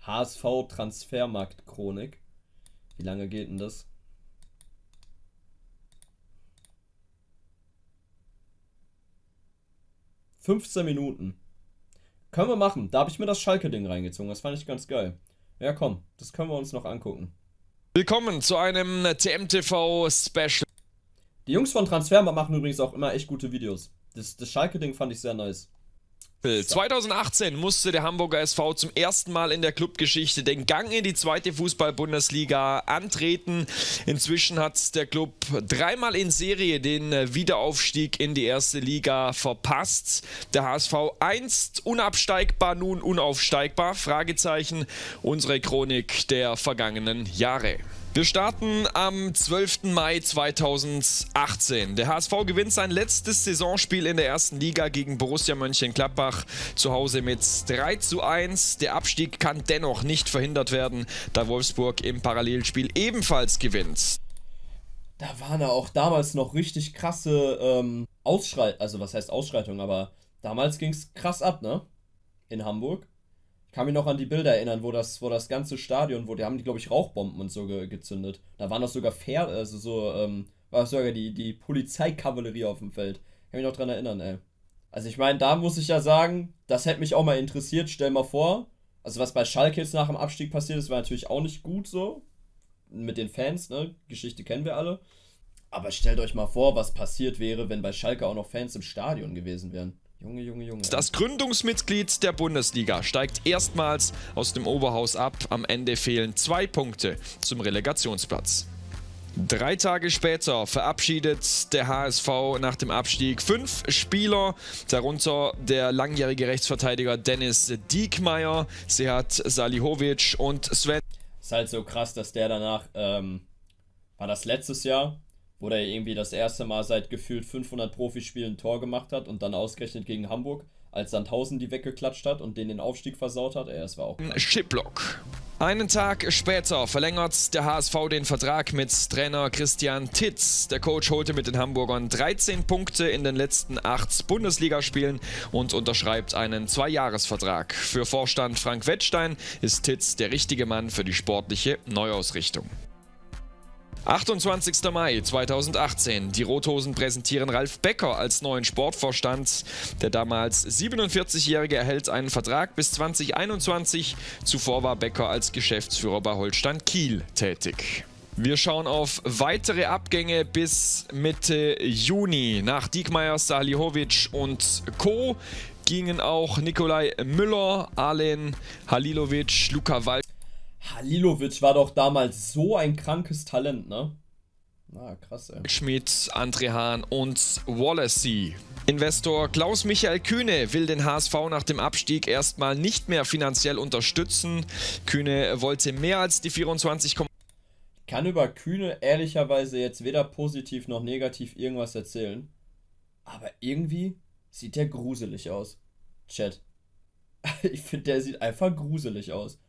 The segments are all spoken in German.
HSV Transfermarkt-Chronik. Wie lange geht denn das? ...15 Minuten. Können wir machen. Da habe ich mir das Schalke-Ding reingezogen. Das fand ich ganz geil. Ja, komm. Das können wir uns noch angucken. Willkommen zu einem TMTV-Special. Die Jungs von Transfermarkt machen übrigens auch immer echt gute Videos. Das Schalke-Ding fand ich sehr nice. 2018 musste der Hamburger SV zum ersten Mal in der Clubgeschichte den Gang in die zweite Fußball-Bundesliga antreten. Inzwischen hat der Club dreimal in Serie den Wiederaufstieg in die erste Liga verpasst. Der HSV einst unabsteigbar, nun unaufsteigbar? Fragezeichen. Unsere Chronik der vergangenen Jahre. Wir starten am 12. Mai 2018. Der HSV gewinnt sein letztes Saisonspiel in der ersten Liga gegen Borussia Mönchengladbach zu Hause mit 3:1. Der Abstieg kann dennoch nicht verhindert werden, da Wolfsburg im Parallelspiel ebenfalls gewinnt. Da waren ja auch damals noch richtig krasse Ausschreitungen, also was heißt Ausschreitungen, aber damals ging es krass ab, ne? In Hamburg. Ich kann mich noch an die Bilder erinnern, wo das ganze Stadion, die haben die, glaube ich, Rauchbomben und so gezündet. Da waren noch sogar war sogar die Polizeikavallerie auf dem Feld. Ich kann mich noch dran erinnern, ey. Also ich meine, da muss ich ja sagen, das hätte mich auch mal interessiert. Stell mal vor, also was bei Schalke jetzt nach dem Abstieg passiert ist, war natürlich auch nicht gut so. Mit den Fans, ne? Geschichte kennen wir alle. Aber stellt euch mal vor, was passiert wäre, wenn bei Schalke auch noch Fans im Stadion gewesen wären. Junge, Junge, Junge. Das Gründungsmitglied der Bundesliga steigt erstmals aus dem Oberhaus ab. Am Ende fehlen 2 Punkte zum Relegationsplatz. 3 Tage später verabschiedet der HSV nach dem Abstieg 5 Spieler, darunter der langjährige Rechtsverteidiger Dennis Diekmeyer, Sead Salihovic und Sven. Ist halt so krass, dass der danach, war das letztes Jahr, wo der irgendwie das erste Mal seit gefühlt 500 Profispielen ein Tor gemacht hat und dann ausgerechnet gegen Hamburg, als Sandhausen die weggeklatscht hat und den Aufstieg versaut hat. Das war auch krass. Schiplock. Einen Tag später verlängert der HSV den Vertrag mit Trainer Christian Titz. Der Coach holte mit den Hamburgern 13 Punkte in den letzten 8 Bundesligaspielen und unterschreibt einen 2-Jahres-Vertrag. Für Vorstand Frank Wettstein ist Titz der richtige Mann für die sportliche Neuausrichtung. 28. Mai 2018. Die Rothosen präsentieren Ralf Becker als neuen Sportvorstand. Der damals 47-Jährige erhält einen Vertrag bis 2021. Zuvor war Becker als Geschäftsführer bei Holstein Kiel tätig. Wir schauen auf weitere Abgänge bis Mitte Juni. Nach Diekmeyer, Salihovic und Co. gingen auch Nikolai Müller, Alen Halilovic, Luca Wald. Halilovic war doch damals so ein krankes Talent, ne? Na, krass, ey. Schmidt, André Hahn und Wallacey. Investor Klaus-Michael Kühne will den HSV nach dem Abstieg erstmal nicht mehr finanziell unterstützen. Kühne wollte mehr als die 24. Ich kann über Kühne ehrlicherweise jetzt weder positiv noch negativ irgendwas erzählen. Aber irgendwie sieht der gruselig aus. Chat. Ich finde, der sieht einfach gruselig aus.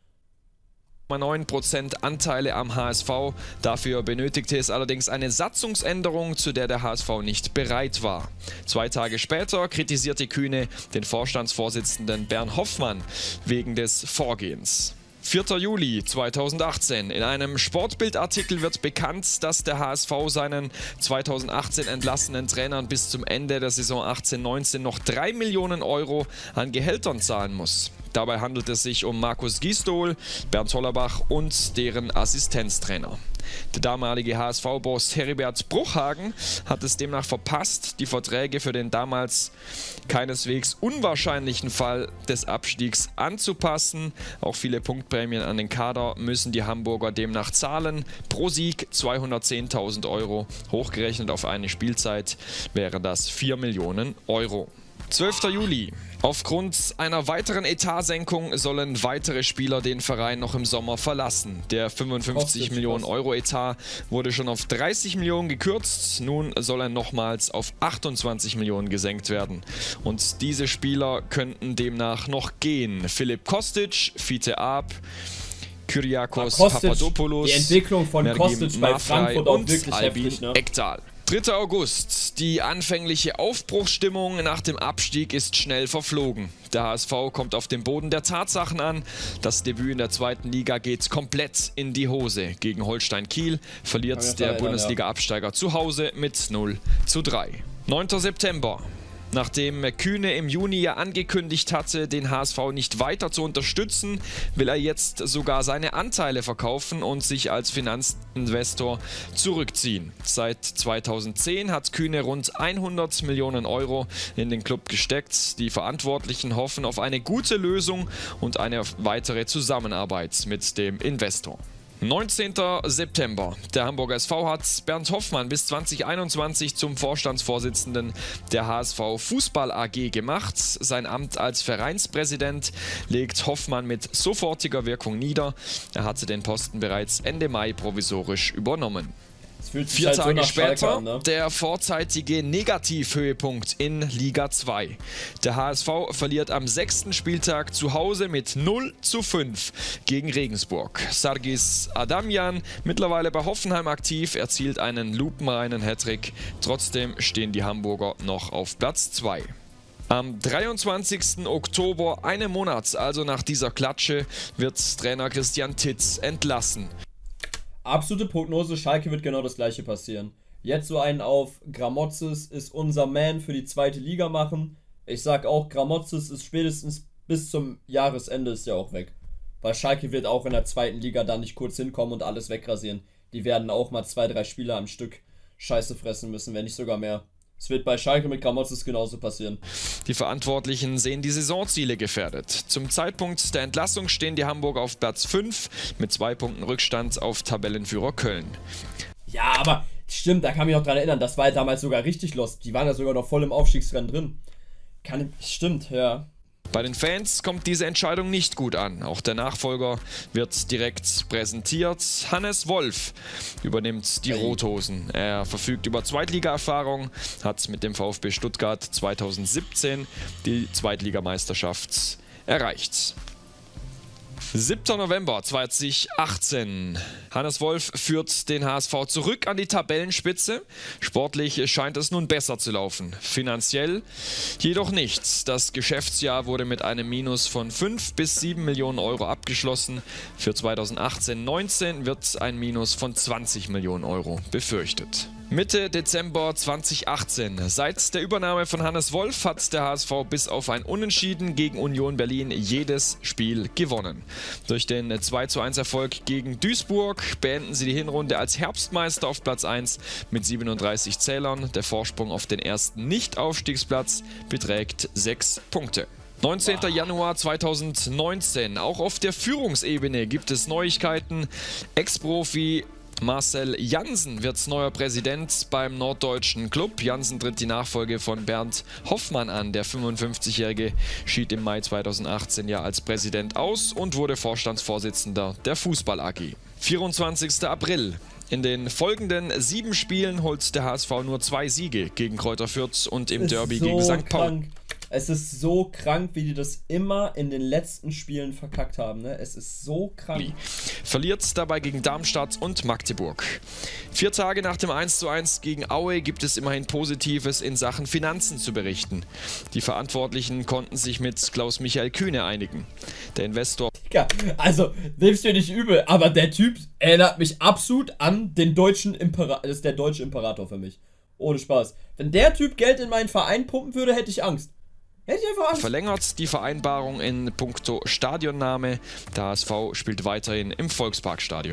9% Anteile am HSV. Dafür benötigte es allerdings eine Satzungsänderung, zu der der HSV nicht bereit war. 2 Tage später kritisierte Kühne den Vorstandsvorsitzenden Bernd Hoffmann wegen des Vorgehens. 4. Juli 2018. In einem Sportbildartikel wird bekannt, dass der HSV seinen 2018 entlassenen Trainern bis zum Ende der Saison 18/19 noch 3 Millionen Euro an Gehältern zahlen muss. Dabei handelt es sich um Markus Gisdol, Bernd Hollerbach und deren Assistenztrainer. Der damalige HSV-Boss Heribert Bruchhagen hat es demnach verpasst, die Verträge für den damals keineswegs unwahrscheinlichen Fall des Abstiegs anzupassen. Auch viele Punktprämien an den Kader müssen die Hamburger demnach zahlen. Pro Sieg 210.000 Euro, hochgerechnet auf eine Spielzeit wäre das 4 Millionen Euro. 12. Juli. Aufgrund einer weiteren Etatsenkung sollen weitere Spieler den Verein noch im Sommer verlassen. Der 55 Millionen Euro Etat wurde schon auf 30 Millionen gekürzt. Nun soll er nochmals auf 28 Millionen gesenkt werden. Und diese Spieler könnten demnach noch gehen. Filip Kostic, Fiete Arp, Kyriakos Papadopoulos, die Entwicklung von Mergim Kostic bei Maffrey Frankfurt auch und wirklich Albin heftig, ne? Ekdal. 3. August. Die anfängliche Aufbruchsstimmung nach dem Abstieg ist schnell verflogen. Der HSV kommt auf den Boden der Tatsachen an. Das Debüt in der 2. Liga geht komplett in die Hose. Gegen Holstein Kiel verliert der Bundesliga-Absteiger zu Hause mit 0:3. 9. September. Nachdem Kühne im Juni ja angekündigt hatte, den HSV nicht weiter zu unterstützen, will er jetzt sogar seine Anteile verkaufen und sich als Finanzinvestor zurückziehen. Seit 2010 hat Kühne rund 100 Millionen Euro in den Club gesteckt. Die Verantwortlichen hoffen auf eine gute Lösung und eine weitere Zusammenarbeit mit dem Investor. 19. September. Der Hamburger SV hat Bernd Hoffmann bis 2021 zum Vorstandsvorsitzenden der HSV Fußball AG gemacht. Sein Amt als Vereinspräsident legt Hoffmann mit sofortiger Wirkung nieder. Er hatte den Posten bereits Ende Mai provisorisch übernommen. 4 Tage später an, ne? Der vorzeitige Negativhöhepunkt in Liga 2. Der HSV verliert am 6. Spieltag zu Hause mit 0:5 gegen Regensburg. Sargis Adamjan, mittlerweile bei Hoffenheim aktiv, erzielt einen lupenreinen Hattrick. Trotzdem stehen die Hamburger noch auf Platz 2. Am 23. Oktober, einen Monat also nach dieser Klatsche, wird Trainer Christian Titz entlassen. Absolute Prognose, Schalke wird genau das gleiche passieren. Jetzt so einen auf Gramotzes ist unser Man für die 2. Liga machen. Ich sag auch, Gramotzes ist spätestens bis zum Jahresende ist ja auch weg. Weil Schalke wird auch in der 2. Liga dann nicht kurz hinkommen und alles wegrasieren. Die werden auch mal 2, 3 Spieler am Stück Scheiße fressen müssen, wenn nicht sogar mehr. Es wird bei Schalke mit Gramotzes genauso passieren. Die Verantwortlichen sehen die Saisonziele gefährdet. Zum Zeitpunkt der Entlassung stehen die Hamburger auf Platz 5 mit 2 Punkten Rückstand auf Tabellenführer Köln. Ja, aber stimmt, da kann ich mich noch dran erinnern, das war ja damals sogar richtig lost. Die waren ja sogar noch voll im Aufstiegsrennen drin. Stimmt, ja. Bei den Fans kommt diese Entscheidung nicht gut an. Auch der Nachfolger wird direkt präsentiert. Hannes Wolf übernimmt die Rothosen. Er verfügt über Zweitliga-Erfahrung, hat mit dem VfB Stuttgart 2017 die Zweitligameisterschaft erreicht. 7. November 2018. Hannes Wolf führt den HSV zurück an die Tabellenspitze. Sportlich scheint es nun besser zu laufen. Finanziell jedoch nicht. Das Geschäftsjahr wurde mit einem Minus von 5 bis 7 Millionen Euro abgeschlossen. Für 2018/19 wird ein Minus von 20 Millionen Euro befürchtet. Mitte Dezember 2018. Seit der Übernahme von Hannes Wolf hat der HSV bis auf ein Unentschieden gegen Union Berlin jedes Spiel gewonnen. Durch den 2:1 Erfolg gegen Duisburg beenden sie die Hinrunde als Herbstmeister auf Platz 1 mit 37 Zählern. Der Vorsprung auf den ersten Nicht-Aufstiegsplatz beträgt 6 Punkte. 19. Januar 2019. Auch auf der Führungsebene gibt es Neuigkeiten. Ex-Profi Marcel Jansen wird neuer Präsident beim norddeutschen Club. Jansen tritt die Nachfolge von Bernd Hoffmann an. Der 55-Jährige schied im Mai 2018 ja als Präsident aus und wurde Vorstandsvorsitzender der Fußball AG. 24. April. In den folgenden 7 Spielen holt der HSV nur 2 Siege gegen Kräuter Fürth und im Derby gegen St. Pauli. Es ist so krank, wie die das immer in den letzten Spielen verkackt haben. Ne? Es ist so krank. Verliert dabei gegen Darmstadt und Magdeburg. 4 Tage nach dem 1:1 gegen Aue gibt es immerhin Positives in Sachen Finanzen zu berichten. Die Verantwortlichen konnten sich mit Klaus-Michael Kühne einigen. Der Investor... Also, nimm's mir nicht übel, aber der Typ erinnert mich absolut an den deutschen Imperator. Das ist der deutsche Imperator für mich. Ohne Spaß. Wenn der Typ Geld in meinen Verein pumpen würde, hätte ich Angst. Verlängert die Vereinbarung in puncto Stadionname. Der HSV spielt weiterhin im Volksparkstadion.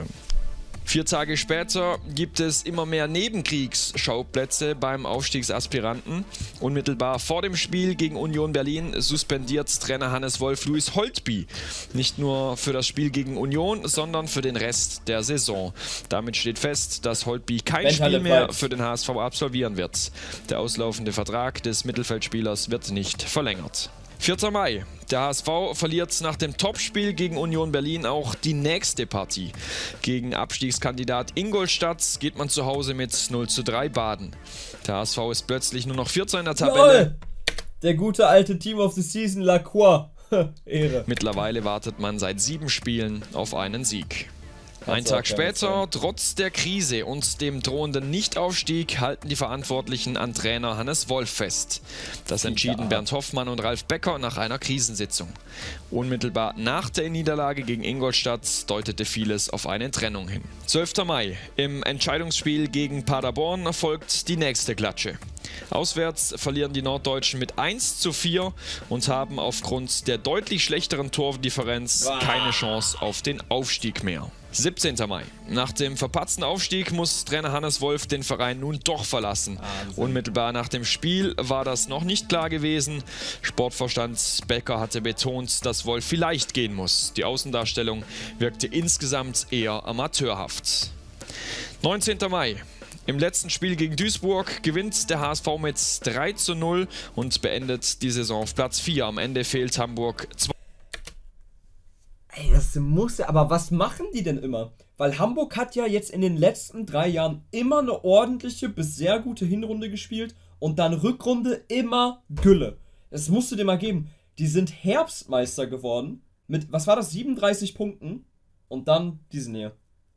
4 Tage später gibt es immer mehr Nebenkriegsschauplätze beim Aufstiegsaspiranten. Unmittelbar vor dem Spiel gegen Union Berlin suspendiert Trainer Hannes Wolf Louis Holtby. Nicht nur für das Spiel gegen Union, sondern für den Rest der Saison. Damit steht fest, dass Holtby kein Spiel mehr für den HSV absolvieren wird. Der auslaufende Vertrag des Mittelfeldspielers wird nicht verlängert. 4. Mai. Der HSV verliert nach dem Topspiel gegen Union Berlin auch die nächste Partie. Gegen Abstiegskandidat Ingolstadt geht man zu Hause mit 0:3 baden. Der HSV ist plötzlich nur noch 14 in der Tabelle. Lol. Der gute alte Team of the Season Lacroix. Ehre. Mittlerweile wartet man seit 7 Spielen auf einen Sieg. Ein Tag später, trotz der Krise und dem drohenden Nichtaufstieg, halten die Verantwortlichen an Trainer Hannes Wolf fest. Das entschieden Bernd Hoffmann und Ralf Becker nach einer Krisensitzung. Unmittelbar nach der Niederlage gegen Ingolstadt deutete vieles auf eine Trennung hin. 12. Mai. Im Entscheidungsspiel gegen Paderborn folgt die nächste Klatsche. Auswärts verlieren die Norddeutschen mit 1:4 und haben aufgrund der deutlich schlechteren Tordifferenz keine Chance auf den Aufstieg mehr. 17. Mai. Nach dem verpatzten Aufstieg muss Trainer Hannes Wolf den Verein nun doch verlassen. Unmittelbar nach dem Spiel war das noch nicht klar gewesen. Sportvorstand Becker hatte betont, dass Wolf vielleicht gehen muss. Die Außendarstellung wirkte insgesamt eher amateurhaft. 19. Mai. Im letzten Spiel gegen Duisburg gewinnt der HSV mit 3:0 und beendet die Saison auf Platz 4. Am Ende fehlt Hamburg 2. Ey, das muss ja, aber was machen die denn immer? Weil Hamburg hat ja jetzt in den letzten 3 Jahren immer eine ordentliche bis sehr gute Hinrunde gespielt und dann Rückrunde immer Gülle. Das musst du dir mal geben. Die sind Herbstmeister geworden mit, was war das, 37 Punkten und dann diesen hier.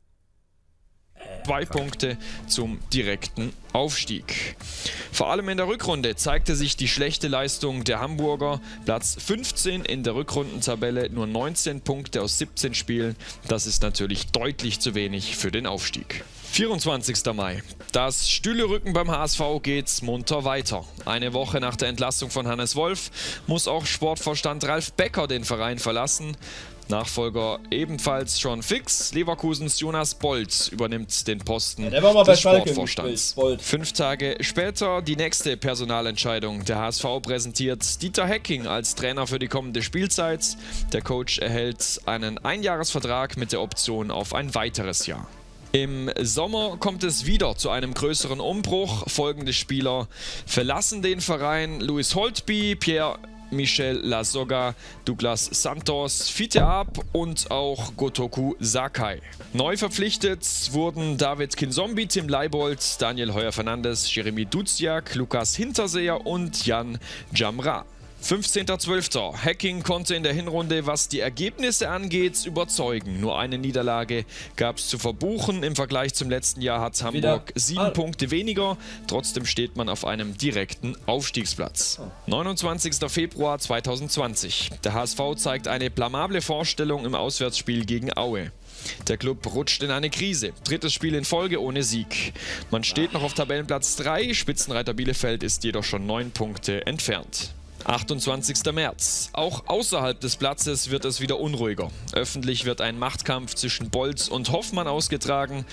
2 Punkte zum direkten Aufstieg. Vor allem in der Rückrunde zeigte sich die schlechte Leistung der Hamburger. Platz 15 in der Rückrundentabelle, nur 19 Punkte aus 17 Spielen. Das ist natürlich deutlich zu wenig für den Aufstieg. 24. Mai. Das Stühlerücken beim HSV geht munter weiter. Eine Woche nach der Entlassung von Hannes Wolf muss auch Sportvorstand Ralf Becker den Verein verlassen. Nachfolger ebenfalls schon fix. Leverkusens Jonas Bolt übernimmt den Posten des Sportvorstands. 5 Tage später die nächste Personalentscheidung. Der HSV präsentiert Dieter Hecking als Trainer für die kommende Spielzeit. Der Coach erhält einen Einjahresvertrag mit der Option auf ein weiteres Jahr. Im Sommer kommt es wieder zu einem größeren Umbruch. Folgende Spieler verlassen den Verein: Luis Holtby, Pierre-Michel Lasogga, Douglas Santos, Fiete Ab und auch Gotoku Sakai. Neu verpflichtet wurden David Kinzombie, Tim Leibold, Daniel Heuer-Fernandes, Jeremy Duziak, Lukas Hinterseher und Jan Jamra. 15.12. Hecking konnte in der Hinrunde, was die Ergebnisse angeht, überzeugen. Nur eine Niederlage gab es zu verbuchen. Im Vergleich zum letzten Jahr hat Hamburg 7 Punkte weniger. Trotzdem steht man auf einem direkten Aufstiegsplatz. 29. Februar 2020. Der HSV zeigt eine blamable Vorstellung im Auswärtsspiel gegen Aue. Der Club rutscht in eine Krise. 3. Spiel in Folge ohne Sieg. Man steht noch auf Tabellenplatz 3. Spitzenreiter Bielefeld ist jedoch schon 9 Punkte entfernt. 28. März. Auch außerhalb des Platzes wird es wieder unruhiger. Öffentlich wird ein Machtkampf zwischen Bolt und Hoffmann ausgetragen.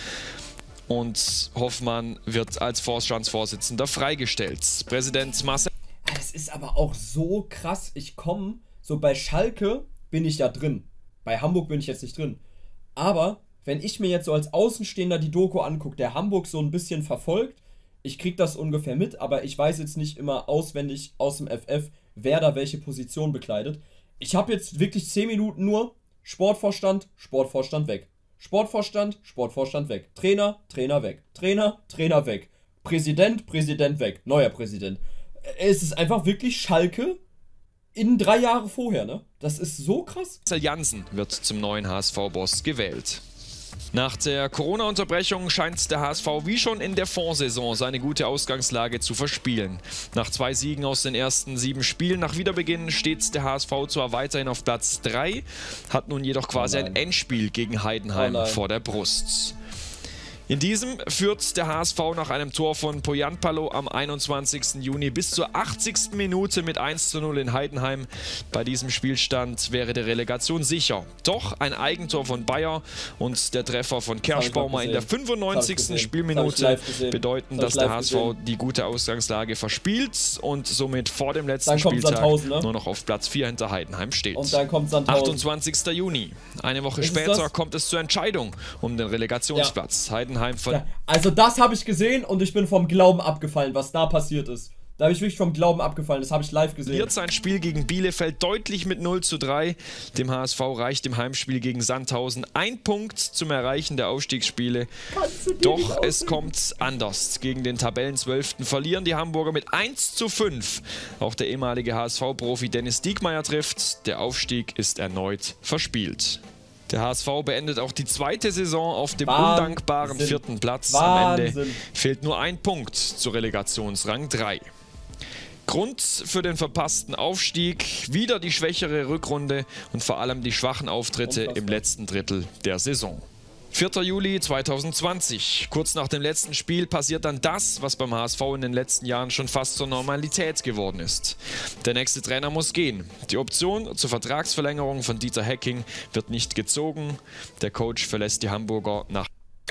Und Hoffmann wird als Vorstandsvorsitzender freigestellt. Präsident Marcel... Das ist aber auch so krass. So bei Schalke bin ich ja drin. Bei Hamburg bin ich jetzt nicht drin. Aber wenn ich mir jetzt so als Außenstehender die Doku angucke, der Hamburg so ein bisschen verfolgt, ich krieg das ungefähr mit, aber ich weiß jetzt nicht immer auswendig aus dem FF, wer da welche Position bekleidet. Ich habe jetzt wirklich 10 Minuten nur Sportvorstand, Sportvorstand weg. Sportvorstand, Sportvorstand weg. Trainer, Trainer weg. Trainer, Trainer weg. Präsident, Präsident weg. Neuer Präsident. Es ist einfach wirklich Schalke in 3 Jahre vorher, ne? Das ist so krass. Marcel Jansen wird zum neuen HSV-Boss gewählt. Nach der Corona-Unterbrechung scheint der HSV wie schon in der Vorsaison seine gute Ausgangslage zu verspielen. Nach 2 Siegen aus den ersten 7 Spielen nach Wiederbeginn steht der HSV zwar weiterhin auf Platz 3, hat nun jedoch quasi ein Endspiel gegen Heidenheim vor der Brust. In diesem führt der HSV nach einem Tor von Poyanpalo am 21. Juni bis zur 80. Minute mit 1:0 in Heidenheim. Bei diesem Spielstand wäre die Relegation sicher. Doch ein Eigentor von Bayer und der Treffer von Kerschbaumer in der 95. Spielminute bedeuten, dass der HSV die gute Ausgangslage verspielt und somit vor dem letzten Spieltag nur noch auf Platz 4 hinter Heidenheim steht. Und dann kommt Sandhausen. 28. Juni. Eine Woche später kommt es zur Entscheidung um den Relegationsplatz. Heidenheim also das habe ich gesehen und ich bin vom Glauben abgefallen, was da passiert ist. Da habe ich wirklich vom Glauben abgefallen, das habe ich live gesehen. Verliert sein Spiel gegen Bielefeld deutlich mit 0:3. Dem HSV reicht im Heimspiel gegen Sandhausen 1 Punkt zum Erreichen der Aufstiegsspiele. Doch es kommt anders. Gegen den Tabellenzwölften verlieren die Hamburger mit 1:5. Auch der ehemalige HSV-Profi Dennis Diekmeyer trifft. Der Aufstieg ist erneut verspielt. Der HSV beendet auch die zweite Saison auf dem Wahnsinn. undankbaren 4. Platz. Wahnsinn. Am Ende fehlt nur ein Punkt zu Relegationsrang 3. Grund für den verpassten Aufstieg, wieder die schwächere Rückrunde und vor allem die schwachen Auftritte im letzten Drittel der Saison. 4. Juli 2020, kurz nach dem letzten Spiel, passiert dann das, was beim HSV in den letzten Jahren schon fast zur Normalität geworden ist. Der nächste Trainer muss gehen. Die Option zur Vertragsverlängerung von Dieter Hecking wird nicht gezogen. Der Coach verlässt die Hamburger nach...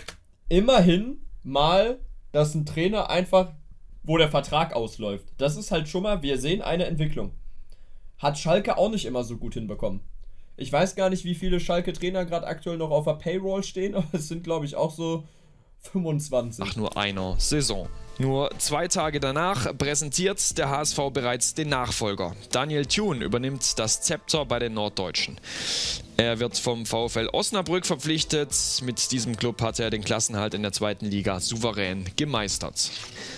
Immerhin mal, dass ein Trainer einfach, wo der Vertrag ausläuft. Das ist halt schon mal, wir sehen eine Entwicklung. Hat Schalke auch nicht immer so gut hinbekommen. Ich weiß gar nicht, wie viele Schalke-Trainer gerade aktuell noch auf der Payroll stehen, aber es sind, glaube ich, auch so 25. Nach nur einer Saison. Nur 2 Tage danach präsentiert der HSV bereits den Nachfolger. Daniel Thun übernimmt das Zepter bei den Norddeutschen. Er wird vom VfL Osnabrück verpflichtet. Mit diesem Club hat er den Klassenerhalt in der 2. Liga souverän gemeistert.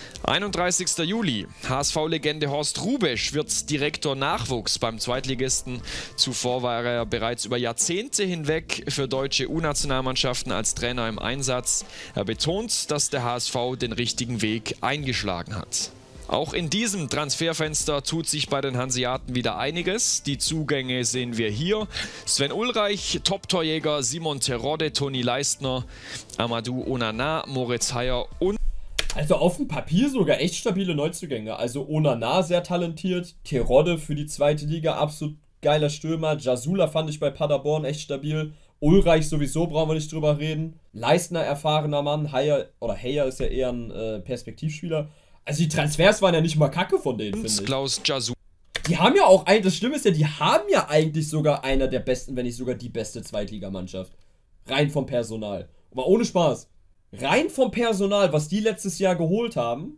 31. Juli. HSV-Legende Horst Hrubesch wird Direktor Nachwuchs beim Zweitligisten. Zuvor war er bereits über Jahrzehnte hinweg für deutsche U-Nationalmannschaften als Trainer im Einsatz. Er betont, dass der HSV den richtigen Weg eingeschlagen hat. Auch in diesem Transferfenster tut sich bei den Hanseaten wieder einiges. Die Zugänge sehen wir hier. Sven Ulreich, Top-Torjäger Simon Terodde, Toni Leistner, Amadou Onana, Moritz Heyer und... Also auf dem Papier sogar echt stabile Neuzugänge. Also Onana sehr talentiert, Terodde für die 2. Liga absolut geiler Stürmer, Jasula fand ich bei Paderborn echt stabil, Ulreich sowieso brauchen wir nicht drüber reden, Leistner erfahrener Mann, Heyer ist ja eher ein Perspektivspieler. Also die Transfers waren ja nicht mal kacke von denen, finde ich. Klaus Jasula. Die haben ja auch, das Schlimme ist ja, die haben ja eigentlich sogar einer der besten, wenn nicht sogar die beste Zweitligamannschaft. Rein vom Personal. Aber ohne Spaß. Rein vom Personal, was die letztes Jahr geholt haben,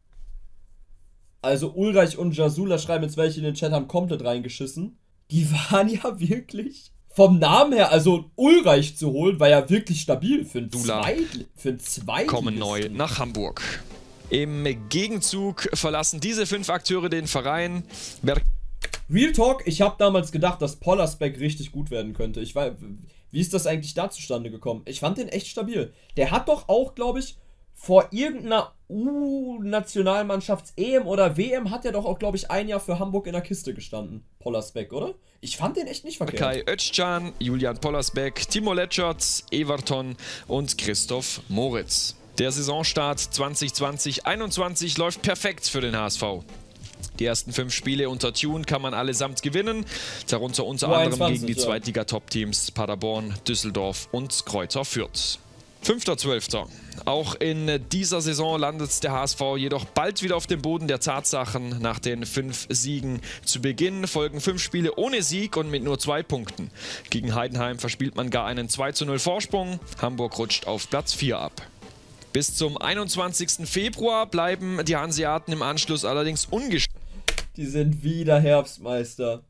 also Ulreich und Jasula schreiben jetzt welche in den Chat, haben komplett reingeschissen. Die waren ja wirklich vom Namen her, also Ulreich zu holen, war ja wirklich stabil für ein Zweitligisten. Kommen neu nach Hamburg. Im Gegenzug verlassen diese 5 Akteure den Verein. Real Talk, ich habe damals gedacht, dass Pollersbeck richtig gut werden könnte. Wie ist das eigentlich da zustande gekommen? Ich fand den echt stabil. Der hat doch auch, glaube ich, vor irgendeiner U-Nationalmannschafts-EM oder WM hat er doch auch, glaube ich, ein Jahr für Hamburg in der Kiste gestanden. Pollersbeck, oder? Ich fand den echt nicht verkehrt. Kai Özcan, Julian Pollersbeck, Timo Letschert, Everton und Christoph Moritz. Der Saisonstart 2020-21 läuft perfekt für den HSV. Die ersten 5 Spiele unter Thun kann man allesamt gewinnen, darunter unter anderem gegen die Zweitliga-Top-Teams Paderborn, Düsseldorf und Greuther Fürth. 5.12. Auch in dieser Saison landet der HSV jedoch bald wieder auf dem Boden der Tatsachen. Nach den 5 Siegen zu Beginn folgen 5 Spiele ohne Sieg und mit nur 2 Punkten. Gegen Heidenheim verspielt man gar einen 2:0 Vorsprung. Hamburg rutscht auf Platz 4 ab. Bis zum 21. Februar bleiben die Hanseaten im Anschluss allerdings ungeschlagen. Die sind wieder Herbstmeister.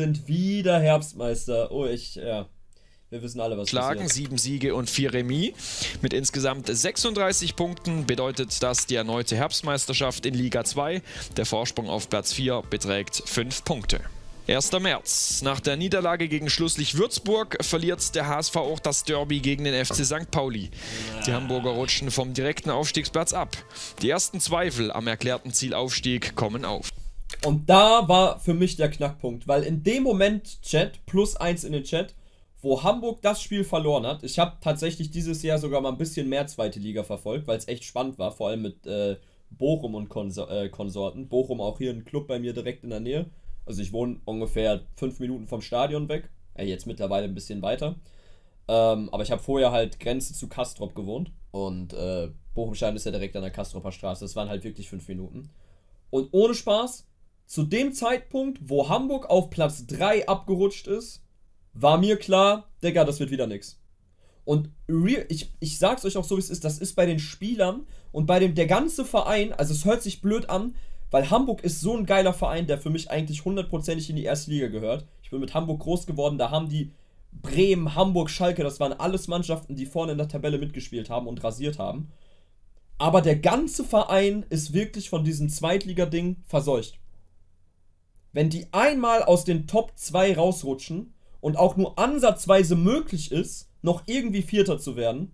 Oh, wir wissen alle, was passiert. 7 Siege und 4 Remis. Mit insgesamt 36 Punkten bedeutet das die erneute Herbstmeisterschaft in Liga 2. Der Vorsprung auf Platz 4 beträgt 5 Punkte. 1. März. Nach der Niederlage gegen Schlusslich Würzburg verliert der HSV auch das Derby gegen den FC St. Pauli. Die Hamburger rutschen vom direkten Aufstiegsplatz ab. Die ersten Zweifel am erklärten Zielaufstieg kommen auf. Und da war für mich der Knackpunkt, weil in dem Moment, Chat, +1 in den Chat, wo Hamburg das Spiel verloren hat, ich habe tatsächlich dieses Jahr sogar mal ein bisschen mehr 2. Liga verfolgt, weil es echt spannend war, vor allem mit Bochum und Konsorten. Bochum auch hier ein Club bei mir direkt in der Nähe. Also ich wohne ungefähr 5 Minuten vom Stadion weg. Jetzt mittlerweile ein bisschen weiter. Aber ich habe vorher halt Grenze zu Castrop gewohnt. Und Bochum-Stadion ist ja direkt an der Castroper Straße. Das waren halt wirklich 5 Minuten. Und ohne Spaß, zu dem Zeitpunkt, wo Hamburg auf Platz 3 abgerutscht ist, war mir klar, Digga, das wird wieder nix. Und ich sag's euch auch so, wie es ist, das ist bei den Spielern und bei der ganze Verein, also es hört sich blöd an, weil Hamburg ist so ein geiler Verein, der für mich eigentlich 100%ig in die 1. Liga gehört. Ich bin mit Hamburg groß geworden, da haben die Bremen, Hamburg, Schalke, das waren alles Mannschaften, die vorne in der Tabelle mitgespielt haben und rasiert haben. Aber der ganze Verein ist wirklich von diesem Zweitliga-Ding verseucht. Wenn die einmal aus den Top 2 rausrutschen und auch nur ansatzweise möglich ist, noch irgendwie Vierter zu werden,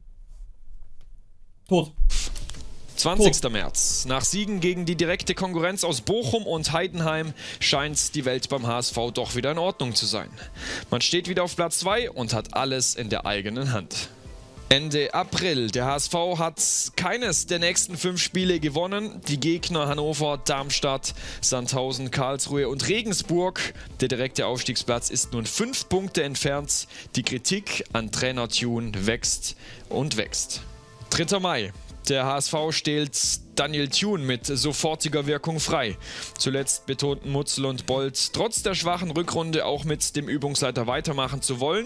tot. 20. März. Nach Siegen gegen die direkte Konkurrenz aus Bochum und Heidenheim scheint die Welt beim HSV doch wieder in Ordnung zu sein. Man steht wieder auf Platz 2 und hat alles in der eigenen Hand. Ende April. Der HSV hat keines der nächsten 5 Spiele gewonnen. Die Gegner Hannover, Darmstadt, Sandhausen, Karlsruhe und Regensburg. Der direkte Aufstiegsplatz ist nun 5 Punkte entfernt. Die Kritik an Trainer Thune wächst und wächst. 3. Mai. Der HSV stellt Daniel Thune mit sofortiger Wirkung frei. Zuletzt betonten Mutzel und Bold, trotz der schwachen Rückrunde auch mit dem Übungsleiter weitermachen zu wollen.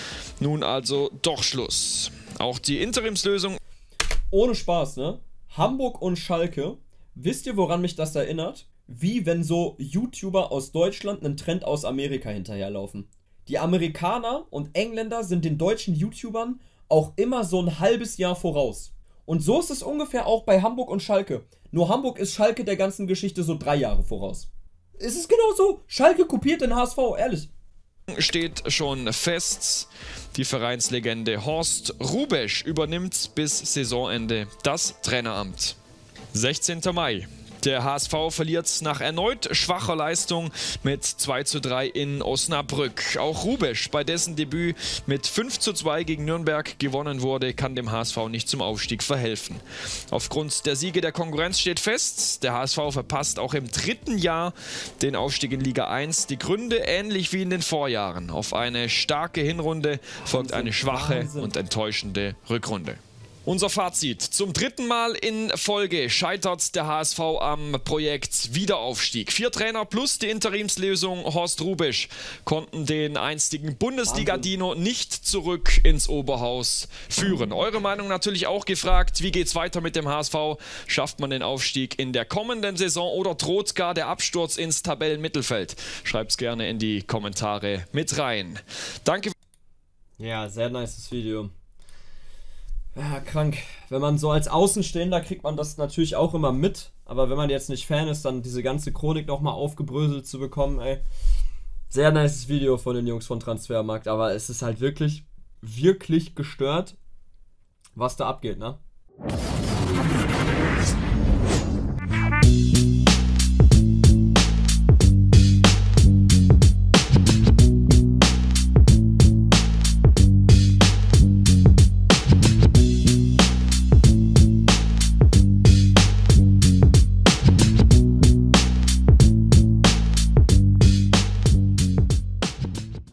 Nun also doch Schluss. Auch die Interimslösung. Ohne Spaß, ne? Hamburg und Schalke. Wisst ihr, woran mich das erinnert? Wie wenn so YouTuber aus Deutschland einen Trend aus Amerika hinterherlaufen. Die Amerikaner und Engländer sind den deutschen YouTubern auch immer so ein halbes Jahr voraus. Und so ist es ungefähr auch bei Hamburg und Schalke. Nur Hamburg ist Schalke der ganzen Geschichte so 3 Jahre voraus. Es ist genau so. Schalke kopiert den HSV, ehrlich. Steht schon fest. Die Vereinslegende Horst Hrubesch übernimmt bis Saisonende das Traineramt. 16. Mai. Der HSV verliert nach erneut schwacher Leistung mit 2:3 in Osnabrück. Auch Hrubesch, bei dessen Debüt mit 5:2 gegen Nürnberg gewonnen wurde, kann dem HSV nicht zum Aufstieg verhelfen. Aufgrund der Siege der Konkurrenz steht fest, der HSV verpasst auch im 3. Jahr den Aufstieg in Liga 1. Die Gründe ähnlich wie in den Vorjahren. Auf eine starke Hinrunde folgt eine schwache und enttäuschende Rückrunde. Unser Fazit. Zum 3. Mal in Folge scheitert der HSV am Projekt Wiederaufstieg. 4 Trainer plus die Interimslösung Horst Hrubesch konnten den einstigen Bundesliga-Dino nicht zurück ins Oberhaus führen. Eure Meinung natürlich auch gefragt. Wie geht's weiter mit dem HSV? Schafft man den Aufstieg in der kommenden Saison oder droht gar der Absturz ins Tabellenmittelfeld? Schreibt's gerne in die Kommentare mit rein. Danke. Ja, sehr nices Video. Ja, krank. Wenn man so als Außenstehender kriegt man das natürlich auch immer mit, aber wenn man jetzt nicht Fan ist, dann diese ganze Chronik nochmal aufgebröselt zu bekommen, ey. Sehr nices Video von den Jungs von Transfermarkt, aber es ist halt wirklich, wirklich gestört, was da abgeht, ne?